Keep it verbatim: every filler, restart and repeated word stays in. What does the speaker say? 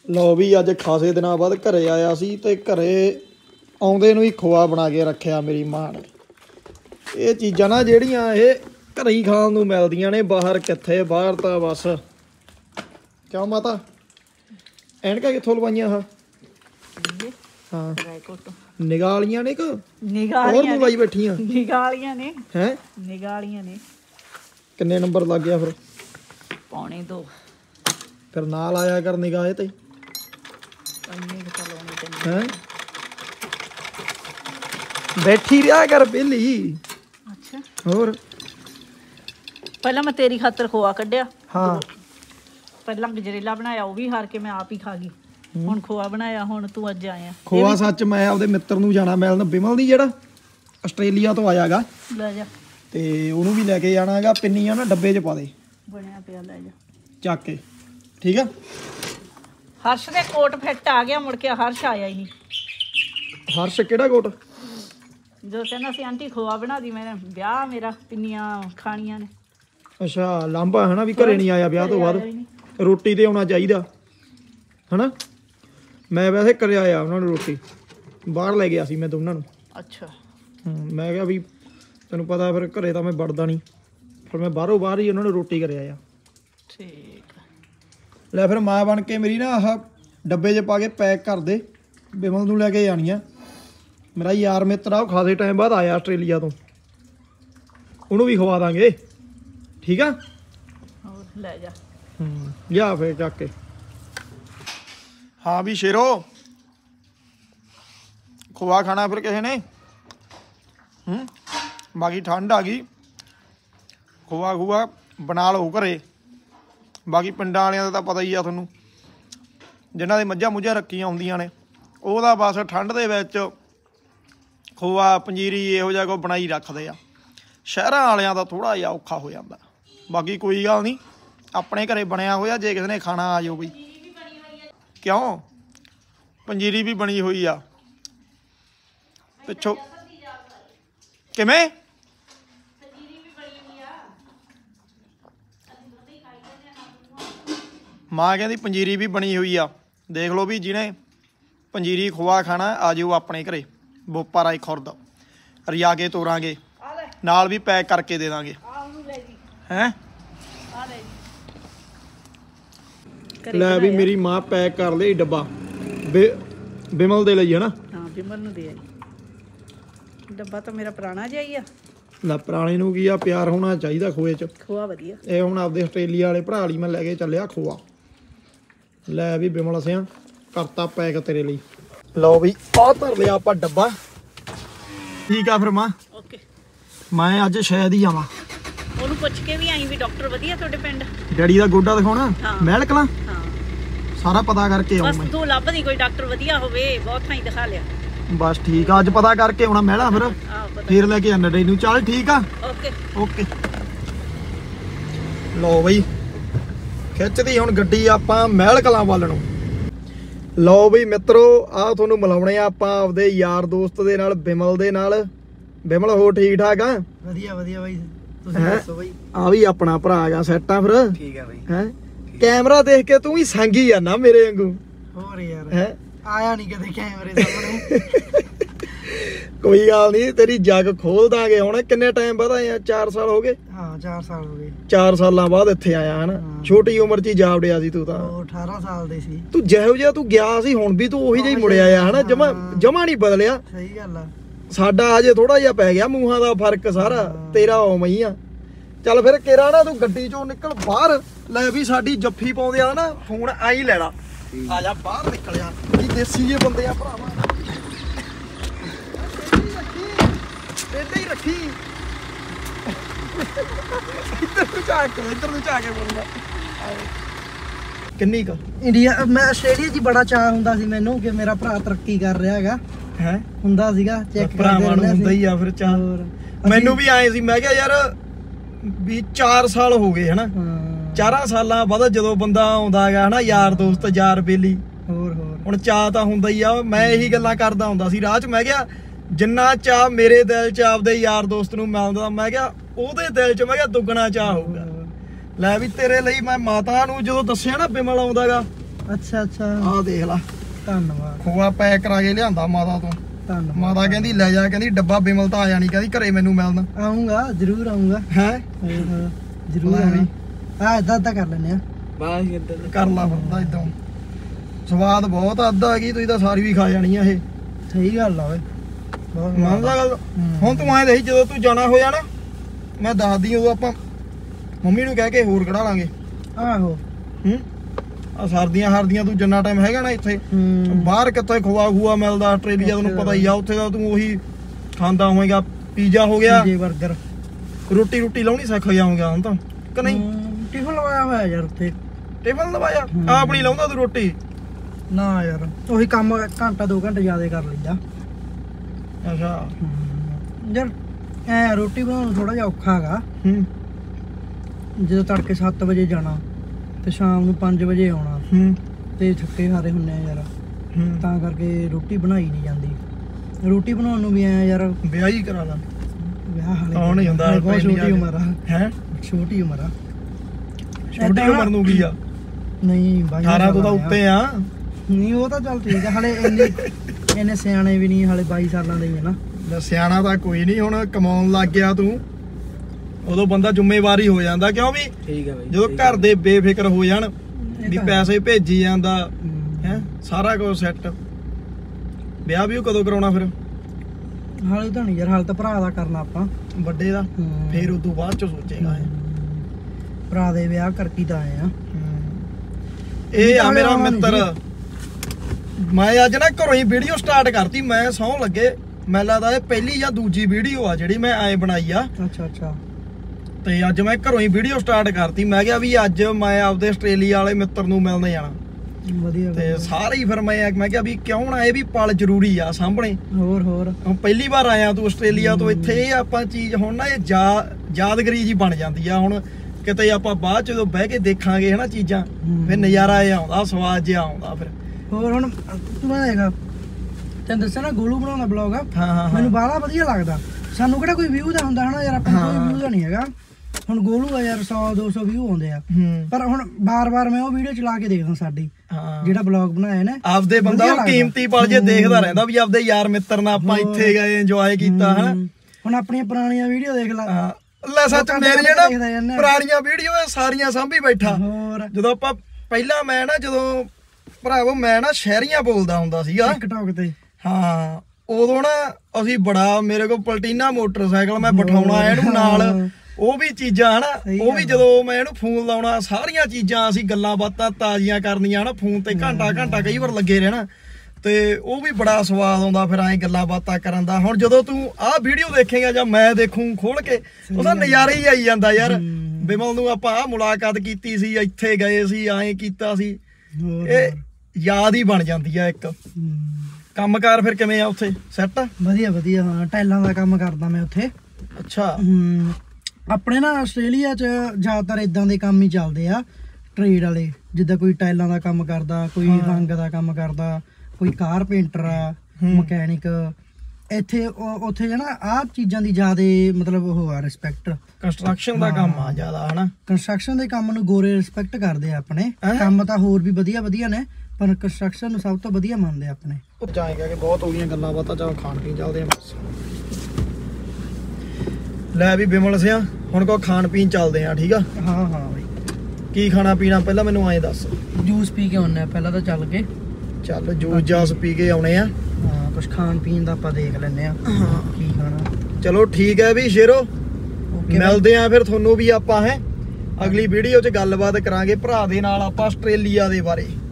ਲਓ ਵੀ ਅੱਜ ਖਾਸੇ ਦਿਨਾਂ ਬਾਅਦ ਘਰੇ ਆਇਆ ਸੀ ਤੇ ਘਰੇ ਆਉਂਦੇ ਨੂੰ ਹੀ ਖੋਆ ਬਣਾ ਕੇ ਰੱਖਿਆ ਮੇਰੀ ਮਾਂ ਨੇ। ਇਹ ਚੀਜ਼ਾਂ ਨਾ ਜਿਹੜੀਆਂ ਇਹ ਘਰੇ ਹੀ ਖਾਣ ਨੂੰ ਮਿਲਦੀਆਂ ਨੇ, ਬਾਹਰ ਕਿੱਥੇ। ਬਾਹਰ ਤਾਂ ਬਸ ਕਿਉਂ ਮਾਤਾ ਐਨਕਾਂ ਕਿੱਥੋਂ ਲਵਾਈਆਂ? ਆਹ ਹਾਂ ਨਿਗਾਹ ਵਾਲੀਆਂ ਨੇ ਕਿ ਨਿਗਾਹ ਨੂੰ ਲਾਈ ਬੈਠੀਆਂ? ਨਿਗਾਹ ਵਾਲੀਆਂ ਨੇ। ਹੈ ਨਿਗਾਹ ਵਾਲੀਆਂ ਨੇ। ਕਿੰਨੇ ਨੰਬਰ ਲੱਗ ਗਿਆ ਫਿਰ? ਪੌਣੇ ਦੋ। ਫਿਰ ਨਾਲ ਆਇਆ ਕਰ ਨਿਗਾਹ ਤੇ। ਹੈ ਬੈਠੀ ਰਿਹਾ ਕਰ ਪਹਿਲੀ। ਅੱਛਾ ਹੋਰ ਪਹਿਲਾਂ ਮੈਂ ਤੇਰੀ ਖਾਤਰ ਖੋਆ ਕੱਢਿਆ। ਹਾਂ ਪਹਿਲਾਂ ਗਜਰੇਲਾ ਬਣਾਇਆ, ਉਹ ਵੀ ਹਾਰ ਕੇ ਮੈਂ ਆਪ ਹੀ ਖਾ ਗਈ। ਹੁਣ ਖੋਆ ਬਣਾਇਆ, ਹੁਣ ਤੂੰ ਅੱਜ ਆਇਆ। ਖੋਆ ਸੱਚ ਮੈਂ ਆਪਦੇ ਮਿੱਤਰ ਨੂੰ ਜਾਣਾ ਮਿਲਣ, ਬਿਮਲ ਨਹੀਂ ਜਿਹੜਾ ਆਸਟ੍ਰੇਲੀਆ ਤੋਂ ਆਇਆ ਗਾ, ਲੈ ਜਾ। ਤੇ ਉਹਨੂੰ ਵੀ ਲੈ ਕੇ ਜਾਣਾ ਹੈਗਾ। ਪਿੰਨੀਆਂ ਨਾ ਡੱਬੇ 'ਚ ਪਾ ਦੇ, ਬਣਿਆ ਪਿਆ, ਲੈ ਜਾ ਚੱਕ ਕੇ। ਠੀਕ ਆ। ਹਰਸ਼ ਦੇ ਕੋਟ ਫਿੱਟ ਆ ਗਿਆ, ਮੁੜ ਕੇ ਹਰਸ਼ ਆਇਆ ਹੀ ਨਹੀਂ। ਹਰਸ਼ ਕਿਹੜਾ ਕੋਟ? ਜਦੋਂ ਕਹਿੰਦਾ ਸੀ ਆਂਟੀ ਖੋਆ ਬਣਾ ਦੀ, ਮੈਂ ਵਿਆਹ ਮੇਰਾ ਪਿੰਨੀਆਂ ਖਾਣੀਆਂ ਨੇ। ਅੱਛਾ ਲਾਂਭਾ ਹੈ ਨਾ ਵੀ ਘਰੇ ਨਹੀਂ ਆਇਆ ਵਿਆਹ ਤੋਂ ਬਾਅਦ। ਰੋਟੀ ਤੇ ਆਉਣਾ ਚਾਹੀਦਾ ਹੈ ਨਾ। ਮੈਂ ਵੈਸੇ ਕਰਿਆ ਆਇਆ ਉਹਨਾਂ ਨੂੰ ਰੋਟੀ, ਬਾਹਰ ਲੈ ਗਿਆ ਸੀ ਮੈਂ ਦੋਨਾਂ ਨੂੰ। ਅੱਛਾ ਮੈਂ ਕਿਹਾ ਵੀ ਤੈਨੂੰ ਪਤਾ ਫਿਰ ਘਰੇ ਤਾਂ ਮੈਂ ਵੜਦਾ ਨਹੀਂ, ਫਿਰ ਮੈਂ ਬਾਹਰੋਂ ਬਾਹਰ ਹੀ ਉਹਨਾਂ ਨੂੰ ਰੋਟੀ ਕਰਿਆ ਆ। ਠੀਕ ਲੈ ਫਿਰ ਮਾਂ ਬਣ ਕੇ ਮੇਰੀ ਨਾ ਆਹ ਡੱਬੇ 'ਚ ਪਾ ਕੇ ਪੈਕ ਕਰ ਦੇ, ਬਿਮਲ ਨੂੰ ਲੈ ਕੇ ਜਾਣੀ ਆ। ਮੇਰਾ ਯਾਰ ਮਿੱਤਰ ਆ, ਉਹ ਖਾਸੇ ਟਾਈਮ ਬਾਅਦ ਆਇਆ ਆਸਟ੍ਰੇਲੀਆ ਤੋਂ, ਉਹਨੂੰ ਵੀ ਖਵਾ ਦਾਂਗੇ। ਠੀਕ ਆ। ਹੋਰ ਲੈ ਜਾ। ਹੂੰ ਲਿਆ ਫਿਰ ਚੱਕ ਕੇ। ਹਾਂ ਵੀ ਸ਼ੇਰੋ ਖੋਆ ਖਾਣਾ ਫਿਰ ਕਿਸੇ ਨੇ। ਹੂੰ ਬਾਕੀ ਠੰਡ ਆ ਗਈ, ਖੋਆ ਖੂਆ ਬਣਾ ਲਓ ਘਰੇ। ਬਾਕੀ ਪਿੰਡਾਂ ਵਾਲਿਆਂ ਦਾ ਤਾਂ ਪਤਾ ਹੀ ਆ ਤੁਹਾਨੂੰ, ਜਿਨ੍ਹਾਂ ਦੇ ਮੱਝਾਂ ਮੁੱਝਾਂ ਰੱਖੀਆਂ ਹੁੰਦੀਆਂ ਨੇ, ਉਹਦਾ ਬਸ ਠੰਡ ਦੇ ਵਿੱਚ ਖੋਆ ਪੰਜੀਰੀ ਇਹੋ ਜਿਹਾ ਕੋਈ ਬਣਾਈ ਰੱਖਦੇ ਆ। ਸ਼ਹਿਰਾਂ ਵਾਲਿਆਂ ਦਾ ਥੋੜ੍ਹਾ ਜਿਹਾ ਔਖਾ ਹੋ ਜਾਂਦਾ। ਬਾਕੀ ਕੋਈ ਗੱਲ ਨਹੀਂ, ਆਪਣੇ ਘਰੇ ਬਣਿਆ ਹੋਇਆ, ਜੇ ਕਿਸੇ ਨੇ ਖਾਣਾ ਆ ਜਾਓ ਬਈ। ਕਿਉਂ? ਪੰਜੀਰੀ ਵੀ ਬਣੀ ਹੋਈ ਆ ਪਿੱਛੋਂ। ਕਿਵੇਂ? ਮਾਂ ਕਹਿੰਦੀ ਪੰਜੀਰੀ ਵੀ ਬਣੀ ਹੋਈ ਆ। ਦੇਖ ਲਓ ਵੀ ਜਿਹਨੇ ਪੰਜੀਰੀ ਖੋਆ ਖਾਣਾ ਆ ਜਾਓ ਆਪਣੇ ਘਰੇ, ਬੋਪਾ ਰਾਏ ਖੁਰਦ। ਰਿਆ ਕੇ ਤੋਰਾਂਗੇ, ਨਾਲ ਵੀ ਪੈਕ ਕਰਕੇ ਦੇ ਦਾਂਗੇ। ਹੈਂ ਲੈ ਵੀ ਮੇਰੀ ਮਾਂ ਪੈਕ ਕਰ ਲਈ ਡੱਬਾ ਬਿਮਲ ਦੇ ਲਈ ਹੈ ਨਾ। ਹਾਂ ਬਿਮਲ ਨੂੰ ਦੇ ਆਈ। ਡੱਬਾ ਤਾਂ ਮੇਰਾ ਪੁਰਾਣਾ ਜਿਹਾ ਹੀ ਆ। ਲੈ ਪੁਰਾਣੇ ਨੂੰ ਕੀ ਆ, ਪਿਆਰ ਹੋਣਾ ਚਾਹੀਦਾ ਖੋਏ 'ਚ। ਖੋਆ ਵਧੀਆ। ਇਹ ਹੁਣ ਆਪਦੇ ਆਸਟ੍ਰੇਲੀਆ ਵਾਲੇ ਭਰਾ ਲਈ ਮੈਂ ਲੈ ਕੇ ਚੱਲਿਆ ਖੋਆ। ਲੈ ਵੀ ਬਿਮਲ ਸਿਆਂ ਕਰਤਾ ਪੈਕ ਤੇਰੇ ਲਈ। ਲਓ ਵੀ ਆਹ ਧਰ ਲਿਆ ਆਪਾਂ ਡੱਬਾ। ਠੀਕ ਆ ਫਿਰ ਮਾਂ। ਓਕੇ ਮੈਂ ਅੱਜ ਸ਼ਾਇਦ ਹੀ ਆਵਾਂ। ਉਹਨੂੰ ਪੁੱਛ ਕੇ ਵੀ ਆਈ ਵੀ ਡਾਕਟਰ ਵਧੀਆ ਤੁਹਾਡੇ ਪਿੰਡ। ਡੈਡੀ ਦਾ ਗੋਡਾ ਦਿਖਾਉਣਾ, ਮਹਿਲ ਕਲਾਂ ਹਾਂ ਸਾਰਾ ਪਤਾ ਕਰਕੇ ਆਉਂ ਮੈਂ। ਬਸ ਤੂੰ ਲੱਭਦੀ ਕੋਈ ਡਾਕਟਰ ਵਧੀਆ ਹੋਵੇ, ਬਹੁਤ ਥਾਈਂ ਦਿਖਾ ਲਿਆ। ਬਸ ਠੀਕ ਆ, ਅੱਜ ਪਤਾ ਕਰਕੇ ਆਉਣਾ ਮਹਿਲਾ, ਫਿਰ ਫਿਰ ਲੈ ਕੇ ਆਣਾ ਡੈਡੀ ਨੂੰ। ਚੱਲ ਠੀਕ ਆ। Okay okay. ਲਓ ਬਈ ਖਿੱਚਦੀ ਹੁਣ ਗੱਡੀ ਆਪਾਂ ਮਹਿਲ ਕਲਾਂ ਵੱਲ ਨੂੰ। ਲਓ ਬਈ ਮਿੱਤਰੋ, ਆਹ ਤੁਹਾਨੂੰ ਮਿਲਾਉਣੇ ਆ ਆਪਾਂ ਆਪਦੇ ਯਾਰ ਦੋਸਤ ਦੇ ਨਾਲ, ਬਿਮਲ ਦੇ ਨਾਲ। ਬਿਮਲ ਹੋ ਠੀਕ ਠਾਕ ਆ? ਵਧੀਆ ਵਧੀਆ ਬਾਈ, ਤੁਸੀਂ ਦੱਸੋ ਬਾਈ। ਆ ਵੀ ਆਪਣਾ ਭਰਾ ਆ, ਸੈੱਟ ਆ ਫਿਰ। ਠੀਕ ਆ ਬਾਈ। ਹੈ ਕੈਮਰਾ ਦੇਖ ਕੇ ਤੂੰ ਵੀ ਸੰਗੀ ਜਾਂਦਾ ਮੇਰੇ ਵਾਂਗੂ। ਹੋਰ ਯਾਰ ਹੈ ਆਇਆ ਨਹੀਂ ਕਦੇ ਕੈਮਰੇ ਸਾਹਮਣੇ। ਕੋਈ ਗੱਲ ਨਹੀਂ, ਤੇਰੀ ਜੱਗ ਖੋਲ ਦਾਂਗੇ। ਹੁਣ ਕਿੰਨੇ ਟਾਈਮ ਬਾਅਦ ਆਏ ਆ? ਚਾਰ ਸਾਲ ਹੋ ਗਏ। ਹਾਂ ਚਾਰ ਸਾਲ ਹੋ ਗਏ। ਚਾਰ ਸਾਲਾਂ ਬਾਅਦ ਇੱਥੇ ਆਇਆ ਹਨਾ। ਛੋਟੀ ਉਮਰ 'ਚ ਹੀ ਜਾ ਵੜਿਆ ਸੀ ਤੂੰ ਤਾਂ। ਉਹ ਅਠਾਰਾਂ ਸਾਲ ਦੇ ਸੀ ਤੂੰ ਜਿਹੋ ਜਿਹਾ ਤੂੰ ਗਿਆ ਸੀ, ਹੁਣ ਵੀ ਤੂੰ ਉਹੀ ਜਿਹਾ ਹੀ ਮੁੜਿਆ ਆ ਹਨਾ। ਜਮਾ ਜਮਾ ਨਹੀਂ ਬਦਲਿਆ। ਸਹੀ ਗੱਲ ਆ। ਸਾਡਾ ਅਜੇ ਥੋੜਾ ਜਿਹਾ ਪੈ ਗਿਆ ਮੂੰਹਾਂ ਦਾ ਫਰਕ, ਸਾਰਾ ਤੇਰਾ ਉਵੇਂ ਹੀ ਆ। ਚੱਲ ਫਿਰ ਕਿਹੜਾ ਨਾ ਤੂੰ ਗੱਡੀ 'ਚੋਂ ਨਿਕਲ ਬਾਹਰ। ਲੈ ਵੀ ਸਾਡੀ ਜੱਫੀ ਪਾਉਂਦੇ ਆ ਨਾ, ਫੋਨ ਆਈ ਲੈਣਾ। ਆ ਜਾ ਬਾਹਰ ਨਿਕਲ ਜਾ, ਇਹ ਦੇਸੀ ਜਿਹੇ ਬੰਦੇ ਆ ਭਰਾਵਾ। ਇੱਦਾਂ ਹੀ ਰੱਖੀ। ਇੱਧਰ ਨੂੰ ਝਾਕ ਇੱਧਰ ਨੂੰ ਝਾਕ ਕੇ ਬੋਲਦਾ। ਕਿੰਨੀ ਕੁ ਇੰਡੀਆ, ਮੈਂ ਆਸਟ੍ਰੇਲੀਆ 'ਚ ਬੜਾ ਚਾਅ ਹੁੰਦਾ ਸੀ ਮੈਨੂੰ ਕਿ ਮੇਰਾ ਭਰਾ ਤਰੱਕੀ ਕਰ ਰਿਹਾ ਹੈਗਾ। ਹੈ ਹੁੰਦਾ ਸੀਗਾ ਚੈੱਕ ਭਰਾਵਾਂ ਨੂੰ ਹੁੰਦਾ ਹੀ ਆ ਫਿਰ ਚਾਹ। ਮੈਨੂੰ ਵੀ ਆਏ ਸੀ, ਮੈਂ ਕਿਹਾ ਯਾਰ ਵੀ ਚਾਰ ਸਾਲ ਹੋ ਗਏ ਹਨਾ। ਚਾਰਾਂ ਸਾਲਾਂ ਬਾਅਦ ਜਦੋਂ ਬੰਦਾ ਆਉਂਦਾ ਹੈਗਾ ਹਨਾ, ਯਾਰ ਦੋਸਤ ਯਾਰ ਬੇਲੀ, ਹੋਰ ਹੋਰ ਹੁਣ ਚਾਅ ਤਾਂ ਹੁੰਦਾ ਹੀ ਆ। ਮੈਂ ਇਹੀ ਗੱਲਾਂ ਕਰਦਾ ਹੁੰਦਾ ਸੀ ਰਾਹ 'ਚ। ਮੈਂ ਕਿਹਾ ਜਿੰਨਾ ਚਾਅ ਮੇਰੇ ਦਿਲ 'ਚ ਆਪਦੇ ਯਾਰ ਦੋਸਤ ਨੂੰ ਮਿਲਦਾ, ਮੈਂ ਕਿਹਾ ਉਹਦੇ ਦਿਲ 'ਚ ਮੈਂ ਕਿਹਾ ਦੁੱਗਣਾ ਚਾਅ ਹੋਊਗਾ। ਲੈ ਵੀ ਤੇਰੇ ਲਈ ਮੈਂ ਮਾਤਾ ਨੂੰ ਜਦੋਂ ਦੱਸਿਆ ਨਾ ਬਿਮਲ ਆਉਂਦਾਗਾ, ਅੱਛਾ ਅੱਛਾ ਆਹ ਦੇਖ ਲਾ ਧੰਨਵਾਦ ਖੋਆ ਪੈਕ ਕਰਾ ਕੇ ਲਿਆਂਦਾ ਮਾਤਾ ਤੋਂ। ਧੰਨਵਾਦ ਮਾਤਾ ਕਹਿੰਦੀ ਲੈ ਜਾ, ਕਹਿੰਦੀ ਡੱਬਾ ਬਿਮਲ ਤਾਂ ਆ ਜਾਣੀ, ਕਹਿੰਦੀ ਘਰੇ ਮੈਨੂੰ ਮਿਲਣਾ ਆਉਂਗਾ ਜ਼ਰੂਰ ਆਉਂਗਾ ਹੈ। ਜ਼ਰੂਰ ਆਉਣਾ ਆ ਇਦਾਂ ਇਦਾਂ ਕਰ ਲੈਨੇ ਆ ਕਰ ਲਾ ਫਿਰਦਾ ਇਦਾਂ ਸਵਾਦ ਬਹੁਤ ਆ, ਅੱਧਾ ਕੀ ਤੁਸੀਂ ਤਾਂ ਸਾਰੀ ਵੀ ਖਾ ਜਾਣੀ ਆ ਇਹ। ਸਹੀ ਗੱਲ ਆ ਓਏ ਬਹੁਤ ਮੰਨਦਾ ਗੱਲ। ਹੁਣ ਤੂੰ ਐਂ ਦੇਖ ਜਦੋਂ ਤੂੰ ਜਾਣਾ ਹੋਇਆ ਨਾ ਮੈਂ ਦੱਸਦੀ ਉਦੋਂ ਆਪਾਂ ਮੰਮੀ ਨੂੰ ਕਹਿ ਕੇ ਹੋਰ ਕਢਾ ਲਾਂਗੇ। ਆਹੋ ਹੂੰ ਆ ਸਰਦੀਆਂ ਹਰਦੀਆਂ ਤੂੰ ਜਿੰਨਾ ਟਾਈਮ ਹੈਗਾ ਨਾ ਇੱਥੇ ਹੂੰ ਬਾਹਰ ਕਿੱਥੇ ਖੋਆ ਖੂਆ ਮਿਲਦਾ ਆਸਟ੍ਰੇਲੀਆ ਤੈਨੂੰ ਪਤਾ ਹੀ ਆ, ਉੱਥੇ ਦਾ ਤੂੰ ਉਹੀ ਖਾਂਦਾ ਹੋਵੇਂਗਾ। ਪੀਜ਼ਾ ਹੋ ਗਿਆ, ਜੇ 버ਗਰ ਰੋਟੀ ਰੋਟੀ ਲਾਉਣੀ ਸਿੱਖ ਜਾਊਂਗਾ ਹੁਣ ਤਾਂ ਕਿ ਨਹੀਂ। ਟਿਫਨ ਲਵਾਇਆ ਹੋਇਆ ਯਾਰ ਉੱਥੇ ਟੇਬਲ ਲਵਾਇਆ ਆਪ ਨਹੀਂ ਲਾਉਂਦਾ ਤੂੰ ਰੋਟੀ। ਨਾ ਯਾਰ ਉਹੀ ਕੰਮ ਘੰਟਾ ਦੋ ਘੰਟੇ ਜ਼ਿਆਦਾ ਕਰ ਲਈਦਾ। ਅੱਛਾ ਯਾਰ ਐ ਰੋਟੀ ਬਣਾਉਣ ਨੂੰ ਥੋੜਾ ਜਿਹਾ ਔਖਾ ਹੈਗਾ। ਹੂੰ ਜਦੋਂ ਤੜਕੇ ਸੱਤ ਵਜੇ ਜਾਣਾ ਤੇ ਸ਼ਾਮ ਨੂੰ ਪੰਜ ਵਜੇ ਆਉਣਾ ਹੂੰ ਤੇ ਥੱਕੇ ਹਾਰੇ ਹੁੰਨੇ ਆ ਯਾਰ, ਹੂੰ ਤਾਂ ਕਰਕੇ ਰੋਟੀ ਬਣਾਈ ਨਹੀਂ ਜਾਂਦੀ। ਰੋਟੀ ਬਣਾਉਣ ਨੂੰ ਵੀ ਐ ਯਾਰ ਵਿਆਹ ਹੀ ਕਰਾ ਲਾ। ਵਿਆਹ ਹਾਲੇ ਕੌਣ ਨਹੀਂ ਹੁੰਦਾ ਹਾਲੇ ਬਹੁਤ ਛੋਟੀ ਉਮਰ ਆ। ਹੈ ਛੋਟੀ ਉਮਰ ਆ, ਛੋਟੀ ਉਮਰ ਨੂੰ ਕੀ ਆ, ਨਹੀਂ ਬਾਈ ਅਠਾਰਾਂ ਤੋਂ ਤਾਂ ਉੱਤੇ ਆ। ਨਹੀਂ ਉਹ ਤਾਂ ਚੱਲ ਠੀਕ ਆ, ਹਾਲੇ ਇੰਨੇ ਇੰਨੇ ਸਿਆਣੇ ਵੀ ਨਹੀਂ, ਹਾਲੇ ਬਾਈ ਸਾਲਾਂ ਦੇ ਹੀ ਆ ਨਾ। ਲੈ ਸਿਆਣਾ ਤਾਂ ਕੋਈ ਨਹੀਂ, ਹੁਣ ਕਮਾਉਣ ਲੱਗ ਗਿਆ ਤੂੰ ਉਦੋਂ ਬੰਦਾ ਜ਼ਿੰਮੇਵਾਰੀ ਹੋ ਜਾਂਦਾ। ਕਿਉਂ ਵੀ ਠੀਕ ਆ ਬਾਈ ਜਦੋਂ ਘਰ ਦੇ ਬੇਫਿਕਰ ਹੋ ਜਾਣ ਵੀ ਪੈਸੇ ਭੇਜੀ ਜਾਂਦਾ ਹੂੰ। ਹੈ ਸਾਰਾ ਕੁਝ ਸੈੱਟ। ਵਿਆਹ ਵੀ ਉਹ ਕਦੋਂ ਕਰਾਉਣਾ ਫਿਰ? ਹਾਲੇ ਤਾਂ ਨਹੀਂ ਯਾਰ, ਹਾਲੇ ਤਾਂ ਭਰਾ ਦਾ ਕਰਨਾ ਆਪਾਂ ਵੱਡੇ ਦਾ, ਹੂੰ। ਫਿਰ ਉਦੋਂ ਬਾਅਦ ਚ ਸੋਚੇਗਾ ਇਹ। ਭਰਾ ਦੇ ਵਿਆਹ ਕਰਕੇ ਤਾਂ ਆਏ ਆ। ਇਹ ਆ ਮੇਰਾ ਮਿੱਤਰ। ਮੈਂ ਅੱਜ ਨਾ ਘਰੋਂ ਹੀ ਵੀਡੀਓ ਸਟਾਰਟ ਕਰਤੀ। ਮੈਂ ਸਹੁੰ ਲੱਗੇ ਮੈਨੂੰ ਲੱਗਦਾ ਇਹ ਪਹਿਲੀ ਜਾਂ ਦੂਜੀ ਵੀਡੀਓ ਆ ਜਿਹੜੀ ਮੈਂ ਐ ਬਣਾਈ ਆ। ਅੱਛਾ ਅੱਛਾ ਤੇ ਅੱਜ ਮੈਂ ਘਰੋਂ ਹੀ ਵੀਡੀਓ ਸਟਾਰਟ ਕਰਤੀ। ਮੈਂ ਕਿਹਾ ਵੀ ਅੱਜ ਮੈਂ ਆਪਦੇ ਆਸਟ੍ਰੇਲੀਆ ਵਾਲੇ ਮਿੱਤਰ ਨੂੰ ਮਿਲਣ ਜਾਣਾ। ਵਧੀਆ ਤੇ ਸਾਰੇ ਹੀ ਫਿਰ ਮੈਂ ਮੈਂ ਕਿਹਾ ਵੀ ਕਿਉਂ ਨਾ, ਇਹ ਵੀ ਪਲ ਜ਼ਰੂਰੀ ਆ ਸਾਹਮਣੇ। ਹੋਰ ਹੋਰ ਹੁਣ ਪਹਿਲੀ ਵਾਰ ਆਇਆ ਤੂੰ ਆਸਟ੍ਰੇਲੀਆ ਤੋਂ, ਇੱਥੇ ਇਹ ਆਪਾਂ ਚੀਜ਼ ਹੁਣ ਨਾ ਇਹ ਯਾਦਗਰੀ ਜੀ ਬਣ ਜਾਂਦੀ ਆ। ਹੁਣ ਕਿਤੇ ਆਪਾਂ ਬਾਅਦ ਚ ਜਦੋਂ ਬਹਿ ਕੇ ਦੇਖਾਂਗੇ ਹਨਾ ਚੀਜ਼ਾਂ, ਫਿਰ ਨਜ਼ਾਰਾ ਇਹ ਆਉਂਦਾ, ਸਵਾਦ ਜਿਹਾ ਆਉਂਦਾ ਫਿਰ। ਹੋਰ ਹੁਣ ਤੂੰ ਮੈਂ ਦੇਖਾ ਤੈਨੂੰ ਦੱਸਿਆ ਨਾ ਗੋਲੂ ਬਣਾਉਂਦਾ ਬਲੌਗ ਆ, ਹਾਂ ਹਾਂ ਮੈਨੂੰ ਬਾਹਲਾ ਵਧੀਆ ਲੱਗਦਾ। ਸਾਨੂੰ ਕਿਹੜਾ ਕੋਈ ਵਿਊ ਦਾ ਹੁੰਦਾ ਹਨਾ ਯਾਰ, ਆਪਾਂ ਨੂੰ ਕੋਈ ਵਿਊ ਦਾ ਨਹੀਂ ਹੈਗਾ। ਹੁਣ ਗੋਲੂ ਆ ਯਾਰ ਸੌ ਦੋ ਸੌ ਵਿਊ ਆਉਂਦੇ ਆ, ਹੂੰ ਪਰ ਹੁਣ ਬਾਰ-ਬਾਰ ਮੈਂ ਉਹ ਵੀਡੀਓ ਚਲਾ ਕੇ ਦੇਖਦਾ ਸਾਡੀ ਹਾਂ ਜਿਹੜਾ ਬਲੌਗ ਬਣਾਇਆ ਨੇ। ਆਪਦੇ ਬੰਦਾ ਉਹ ਕੀਮਤੀ ਪਲ ਜੇ ਦੇਖਦਾ ਰਹਿੰਦਾ ਵੀ ਆਪਦੇ ਯਾਰ ਮਿੱਤਰ ਨਾਲ ਆਪਾਂ ਇੱਥੇ ਗਏ, ਇੰਜੋਏ ਕੀਤਾ ਹਨਾ। ਹੁਣ ਆਪਣੀਆਂ ਪੁਰਾਣੀਆਂ ਵੀਡੀਓ ਦੇਖ ਲੈ। ਲੈ ਸੱਚ ਮੇਰੀ ਜਿਹੜਾ ਪੁਰਾਣੀਆਂ ਵੀਡੀਓ ਸਾਰੀਆਂ ਸਾਂਭੀ ਬੈਠਾ। ਹੋਰ ਜਦੋਂ ਆਪਾਂ ਪਹਿਲਾਂ ਮੈਂ ਨਾ ਜਦੋਂ ਭਰਾਵੋ ਮੈਂ ਨਾ ਸ਼ਹਿਰੀਆਂ ਬੋਲਦਾ ਹੁੰਦਾ ਸੀਗਾ ਟਿਕਟੌਕ ਤੇ। ਹਾਂ ਉਦੋਂ ਨਾ ਅਸੀਂ ਬੜਾ, ਮੇਰੇ ਕੋਲ ਪਲਟੀਨਾ ਮੋਟਰਸਾਈਕਲ ਮੈਂ ਬਿਠਾਉਣਾ ਇਹਨੂੰ ਨਾਲ, ਉਹ ਵੀ ਚੀਜ਼ਾਂ ਹਨਾ। ਉਹ ਵੀ ਜਦੋਂ ਮੈਂ ਇਹਨੂੰ ਫੋਨ ਲਾਉਣਾ, ਸਾਰੀਆਂ ਚੀਜ਼ਾਂ ਅਸੀਂ ਗੱਲਾਂ ਬਾਤਾਂ ਤਾਜ਼ੀਆਂ ਕਰਨੀਆਂ ਹਨਾ ਫੋਨ ਤੇ, ਘੰਟਾ ਘੰਟਾ ਕਈ ਵਾਰ ਲੱਗੇ ਰਹਿਣਾ। ਤੇ ਉਹ ਵੀ ਬੜਾ ਸਵਾਦ ਆਉਂਦਾ ਫਿਰ ਐਂ ਗੱਲਾਂ ਬਾਤਾਂ ਕਰਨ ਦਾ। ਹੁਣ ਜਦੋਂ ਤੂੰ ਆਹ ਵੀਡੀਓ ਦੇਖੇਗਾ ਜਾਂ ਮੈਂ ਦੇਖੂੰ ਖੋਲ ਕੇ, ਉਹਦਾ ਨਜ਼ਾਰਾ ਹੀ ਆਈ ਜਾਂਦਾ ਯਾਰ। ਬਿਮਲ ਨੂੰ ਆਪਾਂ ਆਹ ਮੁਲਾਕਾਤ ਕੀਤੀ ਸੀ, ਇੱਥੇ ਗਏ ਸੀ, ਐਂ ਕੀਤਾ ਸੀ, ਇਹ ਯਾਦ ਹੀ ਬਣ ਜਾਂਦੀ ਆ ਇੱਕ। ਕੰਮਕਾਰ ਫਿਰ ਕਿਵੇਂ ਆ ਉੱਥੇ, ਸੈੱਟ ਆ? ਵਧੀਆ ਵਧੀਆ ਹਾਂ, ਟਾਈਲਾਂ ਦਾ ਕੰਮ ਕਰਦਾ ਮੈਂ ਉੱਥੇ। ਅੱਛਾ ਹੂੰ ਆਪਣੇ ਨਾ ਆਸਟ੍ਰੇਲੀਆ 'ਚ ਜ਼ਿਆਦਾਤਰ ਇਦਾਂ ਦੇ ਕੰਮ ਹੀ ਚੱਲਦੇ ਆ ਟ੍ਰੇਡ ਵਾਲੇ, ਜਿੱਦਾਂ ਕੋਈ ਟਾਈਲਾਂ ਦਾ ਕੰਮ ਕਰਦਾ, ਕੋਈ ਰੰਗ ਦਾ ਕੰਮ ਕਰਦਾ, ਕੋਈ ਕਾਰਪੇਂਟਰ ਆ, ਮਕੈਨਿਕ। ਇੱਥੇ ਉੱਥੇ ਜਣਾ ਆਹ ਚੀਜ਼ਾਂ ਦੀ ਜ਼ਿਆਦਾ ਮਤਲਬ ਉਹ ਆ ਰਿਸਪੈਕਟ। ਕੰਸਟਰਕਸ਼ਨ ਦਾ ਕੰਮ ਆ ਜ਼ਿਆਦਾ ਹਨਾ। ਕੰਸਟਰਕਸ਼ਨ ਦੇ ਕੰਮ ਨੂੰ ਗੋਰੇ ਰਿਸਪੈਕਟ ਕਰਦੇ ਆ ਆਪਣੇ। ਕੰਮ ਤਾਂ ਹੋਰ ਵੀ ਵਧੀਆ ਵਧੀਆ ਨੇ, ਪਰ ਕੰਸਟਰਕਸ਼ਨ ਨੂੰ ਸਭ ਤੋਂ ਵਧੀਆ ਮੰਨਦੇ ਆ ਆਪਣੇ। ਜਾਏਗਾ ਕਿ ਬਹੁਤ ਹੋ ਗਈਆਂ ਗੱਲਾਂ ਬਾਤਾਂ, ਚਾਹ ਖਾਣ ਪੀਣ ਚੱਲਦੇ ਆ ਬਸ। ਲੈ ਵੀ ਬਿਮਲ ਸਿਆ ਹੁਣ ਕੋ ਖਾਣ ਪੀਣ ਚੱਲਦੇ ਆ, ਠੀਕ ਆ? ਹਾਂ ਹਾਂ ਬਾਈ, ਕੀ ਖਾਣਾ ਪੀਣਾ ਪਹਿਲਾਂ ਮੈਨੂੰ ਐਂ ਦੱਸ। ਜੂਸ ਪੀ ਕੇ ਆਉਣੇ ਆ ਪਹਿਲਾਂ ਤਾਂ ਚੱਲ ਕੇ। ਚੱਲ ਜੂਸ ਜਾਸ ਪੀ ਕੇ ਆਉਣੇ ਆ। ਹਾਂ ਕੁਝ ਖਾਣ ਪੀਣ ਦਾ ਆਪਾਂ ਦੇਖ ਲੈਨੇ ਆ ਕੀ ਖਾਣਾ। ਚਲੋ ਠੀਕ ਹੈ ਵੀ ਸ਼ੇਰੋ, ਮਿਲਦੇ ਆ ਫਿਰ ਤੁਹਾਨੂੰ ਵੀ ਆਪਾਂ ਹੈ ਅਗਲੀ ਵੀਡੀਓ 'ਚ ਗੱਲਬਾਤ ਕਰਾਂਗੇ ਭਰਾ ਦੇ ਨਾਲ ਆਪਾਂ ਆਸਟ੍ਰੇਲੀਆ ਦੇ ਬਾਰੇ।